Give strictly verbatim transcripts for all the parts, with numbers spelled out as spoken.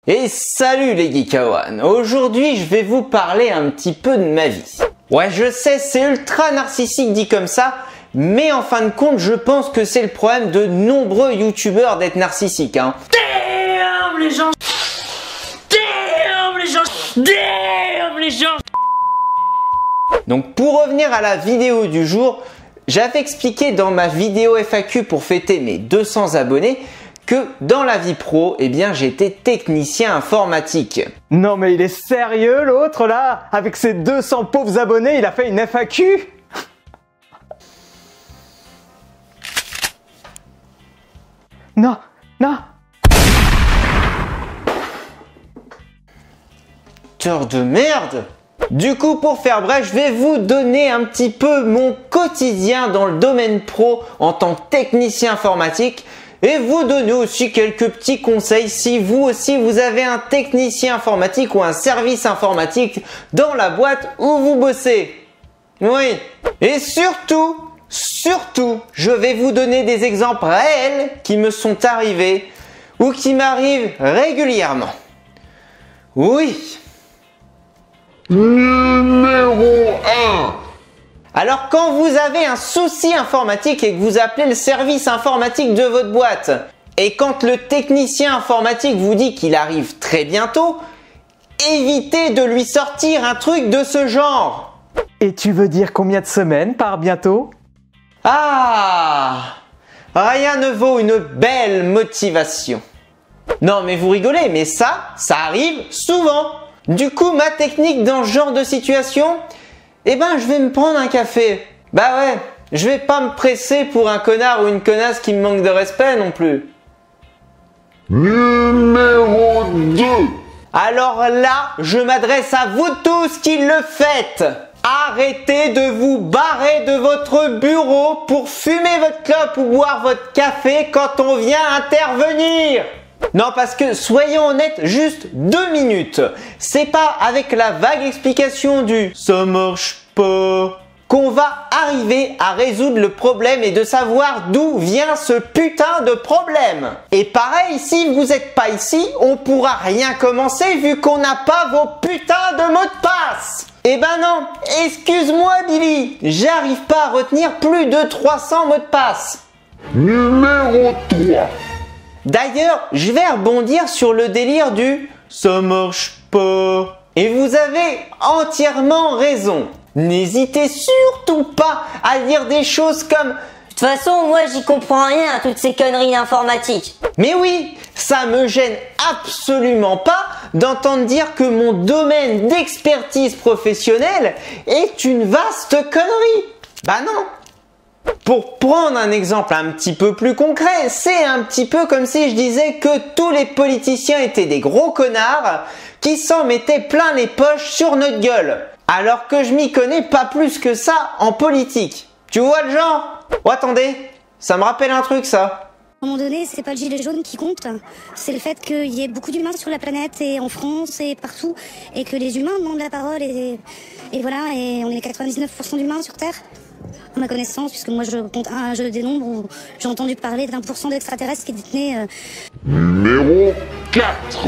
Et salut les Geekawan. Aujourd'hui je vais vous parler un petit peu de ma vie. Ouais, je sais, c'est ultra narcissique dit comme ça, mais en fin de compte je pense que c'est le problème de nombreux youtubeurs d'être narcissiques hein. Damn les gens. Damn les gens. Damn les gens. Donc pour revenir à la vidéo du jour, j'avais expliqué dans ma vidéo F A Q pour fêter mes deux cents abonnés que dans la vie pro, eh bien j'étais technicien informatique. Non mais il est sérieux l'autre là? Avec ses deux cents pauvres abonnés, il a fait une F A Q? Non, non. Teur de merde! Du coup, pour faire bref, je vais vous donner un petit peu mon quotidien dans le domaine pro en tant que technicien informatique et vous donner aussi quelques petits conseils si vous aussi vous avez un technicien informatique ou un service informatique dans la boîte où vous bossez. Oui. Et surtout, surtout, je vais vous donner des exemples réels qui me sont arrivés ou qui m'arrivent régulièrement. Oui. Numéro un. Alors quand vous avez un souci informatique et que vous appelez le service informatique de votre boîte et quand le technicien informatique vous dit qu'il arrive très bientôt, évitez de lui sortir un truc de ce genre. Et tu veux dire combien de semaines par bientôt? Ah, rien ne vaut une belle motivation. Non mais vous rigolez, mais ça, ça arrive souvent. Du coup, ma technique dans ce genre de situation, eh ben, je vais me prendre un café. Bah ouais, je vais pas me presser pour un connard ou une connasse qui me manque de respect non plus. Numéro deux. Alors là, je m'adresse à vous tous qui le faites. Arrêtez de vous barrer de votre bureau pour fumer votre clope ou boire votre café quand on vient intervenir. Non, parce que soyons honnêtes, juste deux minutes. C'est pas avec la vague explication du « ça marche pas » qu'on va arriver à résoudre le problème et de savoir d'où vient ce putain de problème. Et pareil, si vous n'êtes pas ici, on pourra rien commencer vu qu'on n'a pas vos putains de mots de passe. Eh ben non, excuse-moi Billy, j'arrive pas à retenir plus de trois cents mots de passe. Numéro trois. D'ailleurs, je vais rebondir sur le délire du « ça marche pas ». Et vous avez entièrement raison. N'hésitez surtout pas à dire des choses comme « De toute façon, moi j'y comprends rien à toutes ces conneries informatiques. » Mais oui, ça me gêne absolument pas d'entendre dire que mon domaine d'expertise professionnelle est une vaste connerie. Bah non. Pour prendre un exemple un petit peu plus concret, c'est un petit peu comme si je disais que tous les politiciens étaient des gros connards qui s'en mettaient plein les poches sur notre gueule, alors que je m'y connais pas plus que ça en politique. Tu vois le genre? Oh attendez, ça me rappelle un truc ça. À un moment donné, c'est pas le gilet jaune qui compte, c'est le fait qu'il y ait beaucoup d'humains sur la planète et en France et partout, et que les humains demandent la parole et, et voilà, et on est quatre-vingt-dix-neuf pour cent d'humains sur Terre. À ma connaissance, puisque moi je compte un jeu des nombres où j'ai entendu parler d'un pour cent d'extraterrestres qui détenaient... Euh... Numéro quatre.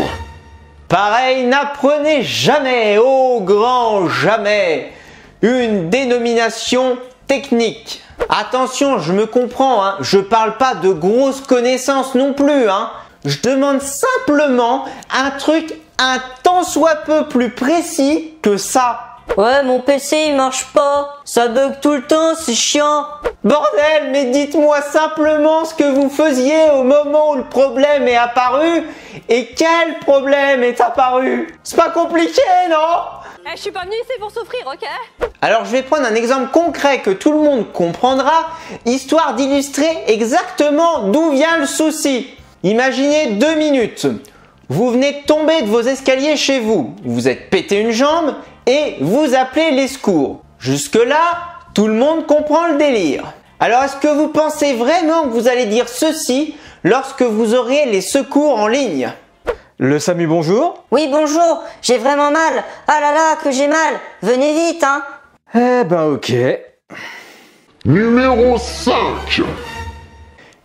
Pareil, n'apprenez jamais, au grand jamais, une dénomination technique. Attention, je me comprends, hein, je parle pas de grosses connaissances non plus, hein. Je demande simplement un truc un tant soit peu plus précis que ça. Ouais, mon P C il marche pas, ça bug tout le temps, c'est chiant. Bordel, mais dites-moi simplement ce que vous faisiez au moment où le problème est apparu et quel problème est apparu. C'est pas compliqué, non? Eh, je suis pas venue ici pour souffrir, ok? Alors je vais prendre un exemple concret que tout le monde comprendra, histoire d'illustrer exactement d'où vient le souci. Imaginez deux minutes. Vous venez de tomber de vos escaliers chez vous, vous êtes pété une jambe et vous appelez les secours. Jusque-là, tout le monde comprend le délire. Alors est-ce que vous pensez vraiment que vous allez dire ceci lorsque vous aurez les secours en ligne? Le SAMU, bonjour. Oui, bonjour, j'ai vraiment mal. Ah là là, que j'ai mal. Venez vite, hein. Eh ben ok. Numéro cinq.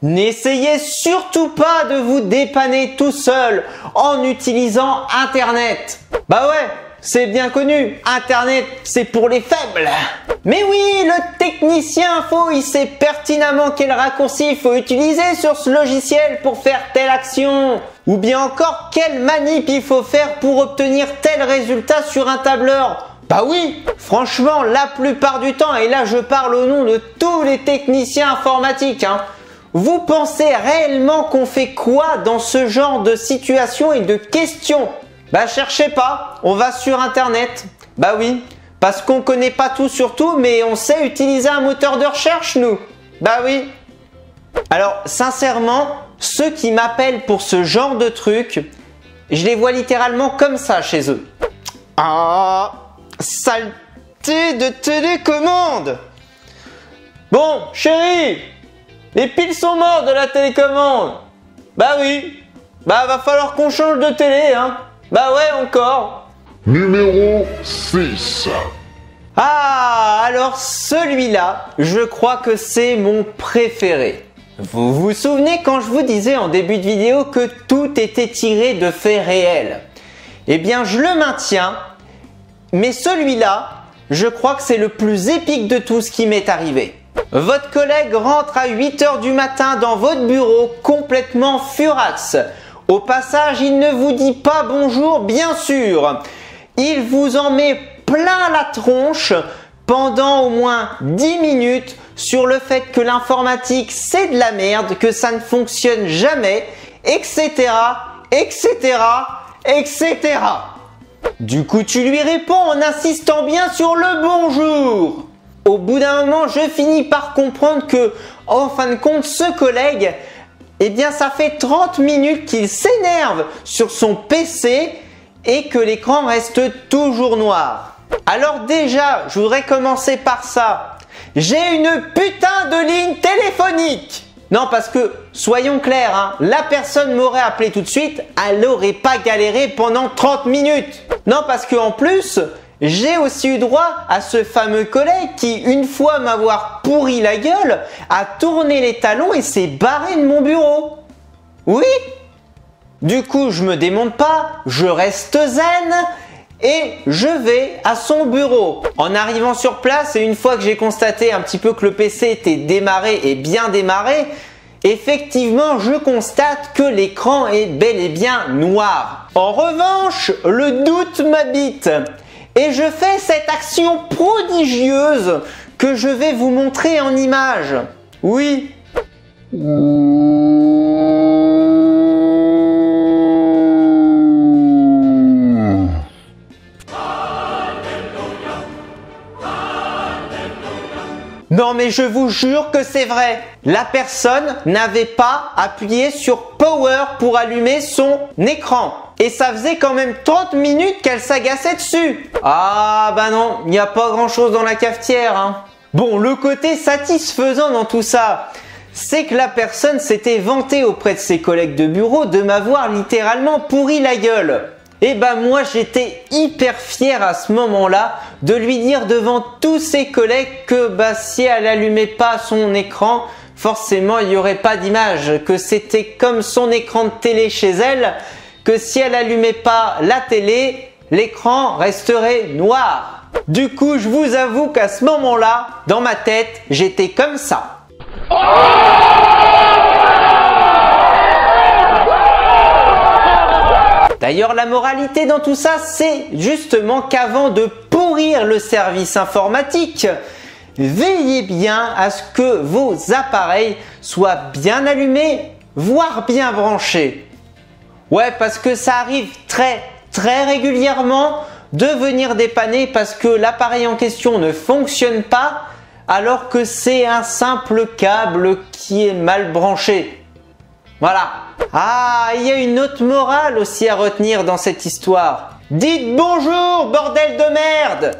N'essayez surtout pas de vous dépanner tout seul en utilisant Internet. Bah ouais, c'est bien connu, Internet c'est pour les faibles. Mais oui, le technicien info, il sait pertinemment quel raccourci il faut utiliser sur ce logiciel pour faire telle action. Ou bien encore, quelle manip il faut faire pour obtenir tel résultat sur un tableur. Bah oui, franchement, la plupart du temps, et là je parle au nom de tous les techniciens informatiques, hein, vous pensez réellement qu'on fait quoi dans ce genre de situation et de questions? Bah cherchez pas, on va sur Internet. Bah oui, parce qu'on connaît pas tout sur tout, mais on sait utiliser un moteur de recherche, nous. Bah oui. Alors, sincèrement, ceux qui m'appellent pour ce genre de truc, je les vois littéralement comme ça chez eux. Ah, saleté de télécommande! Bon, chérie, les piles sont mortes de la télécommande. Bah oui, bah va falloir qu'on change de télé, hein. Bah ouais, encore. Numéro six. Ah, alors celui-là, je crois que c'est mon préféré. Vous vous souvenez quand je vous disais en début de vidéo que tout était tiré de faits réels? Eh bien, je le maintiens, mais celui-là, je crois que c'est le plus épique de tout ce qui m'est arrivé. Votre collègue rentre à huit heures du matin dans votre bureau complètement furax. Au passage, il ne vous dit pas bonjour, bien sûr. Il vous en met plein la tronche pendant au moins dix minutes sur le fait que l'informatique c'est de la merde, que ça ne fonctionne jamais, et cetera, et cetera, et cetera. Du coup, tu lui réponds en insistant bien sur le bonjour. Au bout d'un moment, je finis par comprendre que, en fin de compte, ce collègue, eh bien, ça fait trente minutes qu'il s'énerve sur son P C et que l'écran reste toujours noir. Alors déjà, je voudrais commencer par ça. J'ai une putain de ligne téléphonique. Non, parce que, soyons clairs, hein, la personne m'aurait appelé tout de suite, elle n'aurait pas galéré pendant trente minutes. Non, parce que en plus, j'ai aussi eu droit à ce fameux collègue qui, une fois m'avoir pourri la gueule, a tourné les talons et s'est barré de mon bureau. Oui. Du coup, je me démonte pas, je reste zen et je vais à son bureau. En arrivant sur place et une fois que j'ai constaté un petit peu que le P C était démarré et bien démarré, effectivement, je constate que l'écran est bel et bien noir. En revanche, le doute m'habite. Et je fais cette action prodigieuse que je vais vous montrer en image. Oui. Non mais je vous jure que c'est vrai. La personne n'avait pas appuyé sur Power pour allumer son écran. Et ça faisait quand même trente minutes qu'elle s'agaçait dessus. Ah bah non, il n'y a pas grand chose dans la cafetière, hein. Bon, le côté satisfaisant dans tout ça, c'est que la personne s'était vantée auprès de ses collègues de bureau de m'avoir littéralement pourri la gueule. Et bah moi j'étais hyper fier à ce moment-là de lui dire devant tous ses collègues que bah si elle allumait pas son écran, forcément il n'y aurait pas d'image, que c'était comme son écran de télé chez elle, que si elle allumait pas la télé, l'écran resterait noir. Du coup, je vous avoue qu'à ce moment-là, dans ma tête, j'étais comme ça. D'ailleurs, la moralité dans tout ça, c'est justement qu'avant de pourrir le service informatique, veillez bien à ce que vos appareils soient bien allumés, voire bien branchés. Ouais, parce que ça arrive très très régulièrement de venir dépanner parce que l'appareil en question ne fonctionne pas alors que c'est un simple câble qui est mal branché. Voilà. Ah, il y a une autre morale aussi à retenir dans cette histoire. Dites bonjour, bordel de merde!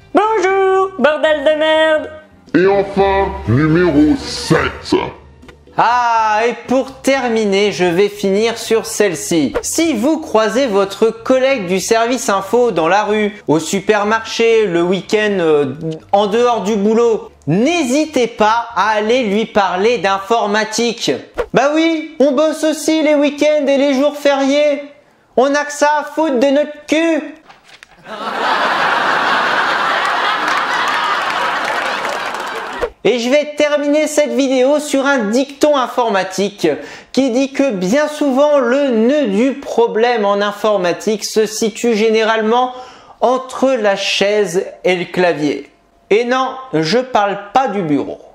Bonjour, bordel de merde! Et enfin, numéro sept. Ah, et pour terminer, je vais finir sur celle-ci. Si vous croisez votre collègue du service info dans la rue, au supermarché, le week-end, euh, en dehors du boulot, n'hésitez pas à aller lui parler d'informatique. Bah oui, on bosse aussi les week-ends et les jours fériés. On n'a que ça à foutre de notre cul. Et je vais terminer cette vidéo sur un dicton informatique qui dit que bien souvent le nœud du problème en informatique se situe généralement entre la chaise et le clavier. Et non, je parle pas du bureau.